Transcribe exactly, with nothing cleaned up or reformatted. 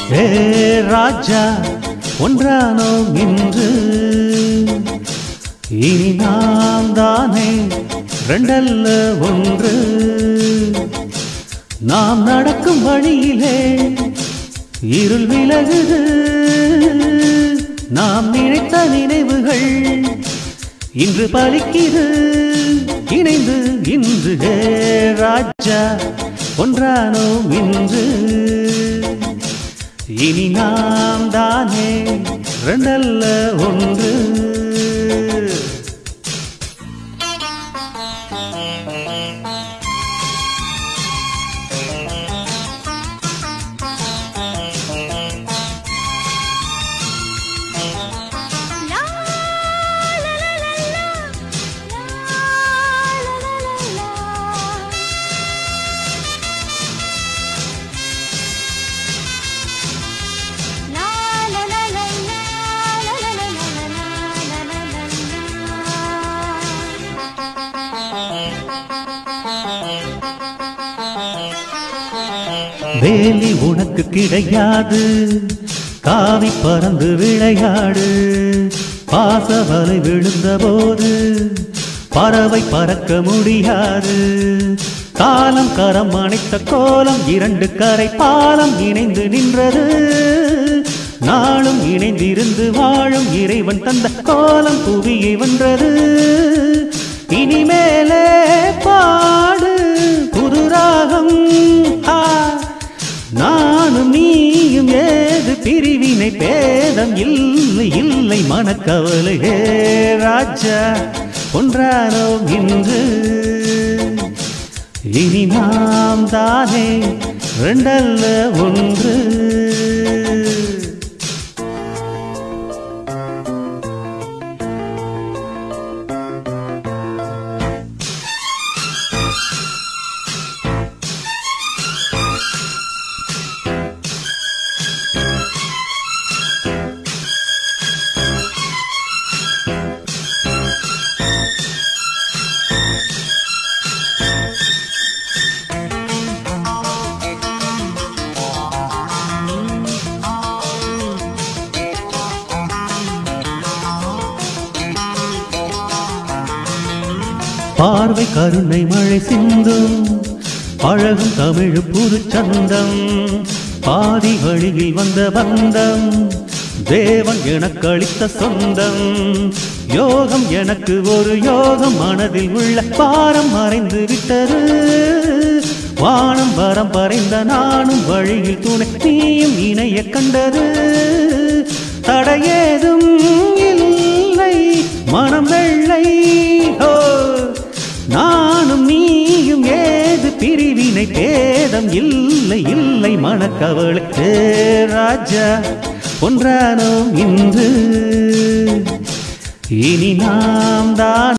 ஏ ராஜா ஒன்றானோம் இன்று, இனி நாம் தானே ரெண்டல்ல ஒன்று. நாம் நடக்கும் வழியிலே இருள் விலகுது, நாம் நினைத்த நினைவுகள் இன்று பலிக்குது. இணைந்து இன்று ஹே ராஜா ஒன்றானோம் இன்று, இனி நாம் தானே ரெண்டல்ல ஒன்று. வேலி உனக்கு கிடையாது, காவி பறந்து விளையாடு. பாசவலை விழுந்த போது பறவை பறக்க முடியாது. காலம் கரம் அணைத்த கோலம், இரண்டு கரை பாலம் இணைந்து நின்றது. நாளும் இணைந்திருந்து வாழும் இறைவன் தந்த கோலம் புவியை வென்றது. இனிமேலே பாடு புது ராகம், நானும் நீயும் ஏது பிரிவினை பேதம் இல்லை இல்லை மனக்கவலை. ஹே ராஜா ஒன்றானோம் இன்று, இனி நாம் தானே ரெண்டல்ல ஒன்று. பார்வை கருணை மழை சிந்தும், பழகும் தமிழ் புது சந்தம். பாதி வழியில் வந்த பந்தம், தேவன் எனக்கு அளித்த சொந்தம். யோகம் எனக்கு ஒரு யோகம், மனதில் உள்ள பாரம் மறைந்து விட்டது. வானம் வரம் பறைந்த நானும் வழியில் துணை நீயும் இணைய கண்டது. தடையேதும் இல்லை மனம் வெள்ளை, நானும் நீயும் ஏது பிரிவினை பேதம் இல்லை இல்லை மனக்கவலை. ஹே ராஜா ஒன்றானோம் இன்று, இனி நாம் தான்